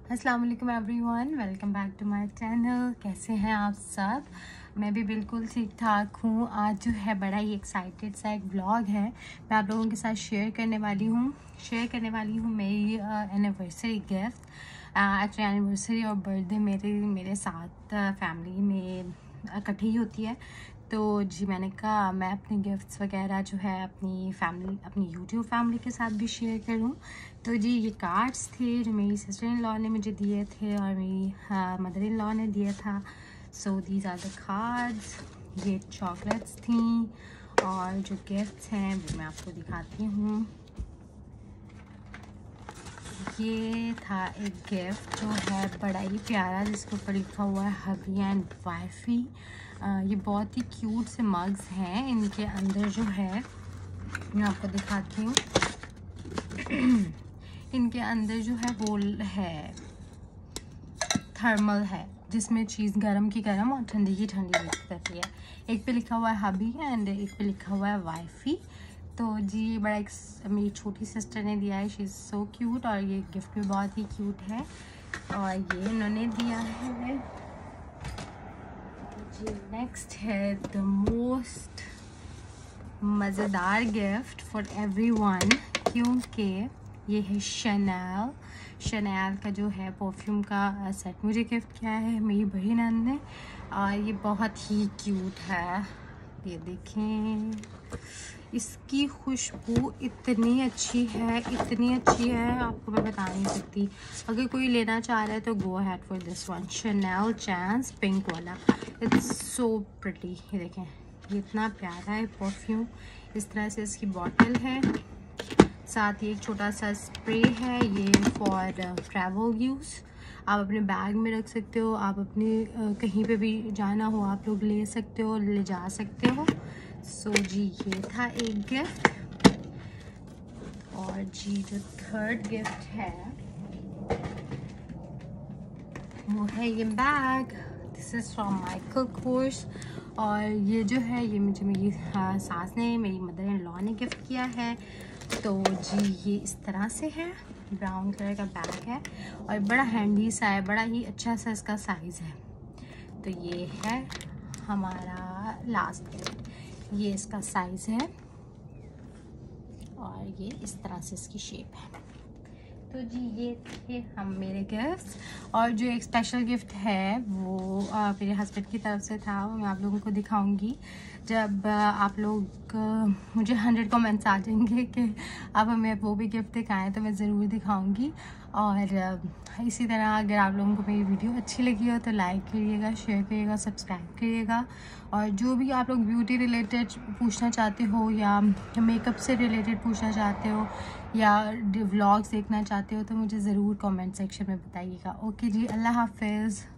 अस्सलाम वालेकुम everyone, welcome back to my channel. कैसे हैं आप सब? मैं भी बिल्कुल ठीक ठाक हूँ। आज जो है बड़ा ही एक्साइटेड सा एक व्लॉग है, मैं आप लोगों के साथ शेयर करने वाली हूँ मेरी एनिवर्सरी गिफ्ट। एक्चुअली एनिवर्सरी और बर्थडे मेरे साथ फैमिली में इकट्ठी ही होती है। तो जी मैंने कहा मैं अपने गिफ्ट्स वगैरह जो है अपनी यूट्यूब फैमिली के साथ भी शेयर करूं। तो जी ये कार्ड्स थे जो मेरी सिस्टर इन लॉ ने मुझे दिए थे और मेरी मदर इन लॉ ने दिया था। So these are the cards. ये चॉकलेट्स थी और जो गिफ्ट्स हैं वो मैं आपको दिखाती हूँ। ये था एक गिफ्ट जो है बड़ा ही प्यारा, जिसके ऊपर लिखा हुआ है हबी एंड वाइफी। ये बहुत ही क्यूट से मग्स हैं। इनके अंदर जो है मैं आपको दिखाती हूँ। इनके अंदर जो है वो है थर्मल है, जिसमें चीज़ गर्म की गर्म और ठंडी की ठंडी रहती है। एक पे लिखा हुआ है हबी एंड एक पे लिखा हुआ है वाइफी। तो जी बड़ा एक मेरी छोटी सिस्टर ने दिया है, शी इज़ सो क्यूट, और ये गिफ्ट भी बहुत ही क्यूट है। और ये इन्होंने दिया है जी। नेक्स्ट है द मोस्ट मज़ेदार गिफ्ट फॉर एवरीवन, क्योंकि ये है शनेल का जो है परफ्यूम का सेट मुझे गिफ्ट किया है मेरी बड़ी नंद ने। और ये बहुत ही क्यूट है, ये देखें, इसकी खुशबू इतनी अच्छी है आपको मैं बता नहीं सकती। अगर कोई लेना चाह रहा है तो go ahead for this one, Chanel Chance pink वाला। It's so pretty. ये देखें, ये इतना प्यारा है परफ्यूम। इस तरह से इसकी बॉटल है, साथ ही एक छोटा सा स्प्रे है, ये फॉर ट्रैवल यूज़। आप अपने बैग में रख सकते हो, आप अपने कहीं पे भी जाना हो आप लोग ले सकते हो, ले जा सकते हो। सो जी ये था एक गिफ्ट। और जी जो थर्ड गिफ्ट है वो है ये bag. This is from Michael Kors. और ये जो है ये मुझे मेरी सास ने, मेरी मदर इन लॉ ने गिफ्ट किया है। तो जी ये इस तरह से है, ब्राउन कलर का बैग है और बड़ा हैंडी सा है, बड़ा ही अच्छा सा इसका साइज़ है। तो ये है हमारा लास्ट गिफ्ट, ये इसका साइज़ है और ये इस तरह से इसकी शेप है। तो जी ये थे हम मेरे गिफ्ट्स। और जो एक स्पेशल गिफ्ट है वो मेरे हस्बैंड की तरफ से था, वो मैं आप लोगों को दिखाऊंगी जब आप लोग मुझे 100 कमेंट्स आ जाएंगे कि आप हमें वो भी गिफ्ट दिखाएं, तो मैं ज़रूर दिखाऊंगी। और इसी तरह अगर आप लोगों को मेरी वीडियो अच्छी लगी हो तो लाइक करिएगा, शेयर करिएगा, सब्सक्राइब करिएगा। और जो भी आप लोग ब्यूटी रिलेटेड पूछना चाहते हो या मेकअप से रिलेटेड पूछना चाहते हो या व्लॉग्स देखना चाहते हो तो मुझे ज़रूर कमेंट सेक्शन में बताइएगा। ओके जी, अल्लाह हाफिज़।